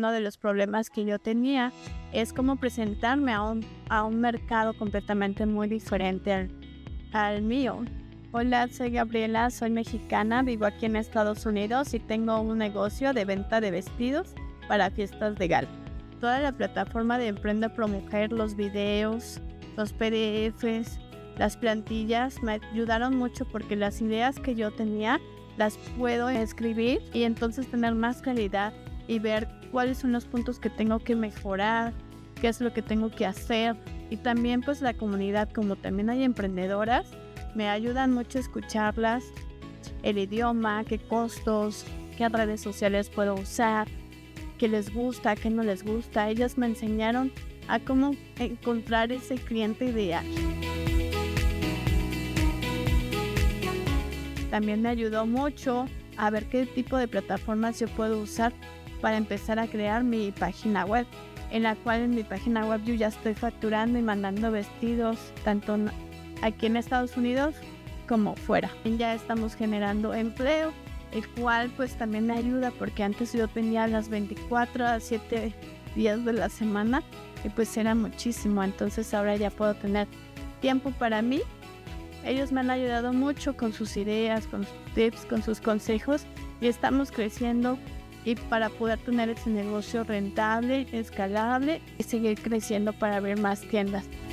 uno de los problemas que yo tenía es cómo presentarme a un mercado completamente muy diferente al mío. Hola, soy Gabriela, soy mexicana, vivo aquí en Estados Unidos y tengo un negocio de venta de vestidos para fiestas de gala. Toda la plataforma de Emprende Pro Mujer, los videos, los PDFs, las plantillas me ayudaron mucho porque las ideas que yo tenía las puedo escribir y entonces tener más claridad y ver cuáles son los puntos que tengo que mejorar, qué es lo que tengo que hacer. Y también pues la comunidad, como también hay emprendedoras, me ayudan mucho a escucharlas, el idioma, qué costos, qué redes sociales puedo usar, qué les gusta, qué no les gusta. Ellas me enseñaron a cómo encontrar ese cliente ideal. También me ayudó mucho a ver qué tipo de plataformas yo puedo usar para empezar a crear mi página web, en la cual en mi página web yo ya estoy facturando y mandando vestidos tanto aquí en Estados Unidos como fuera. Ya estamos generando empleo, el cual pues también me ayuda porque antes yo tenía las 24 a 7 días de la semana y pues era muchísimo, entonces ahora ya puedo tener tiempo para mí. Ellos me han ayudado mucho con sus ideas, con sus tips, con sus consejos y estamos creciendo y para poder tener ese negocio rentable, escalable y seguir creciendo para abrir más tiendas.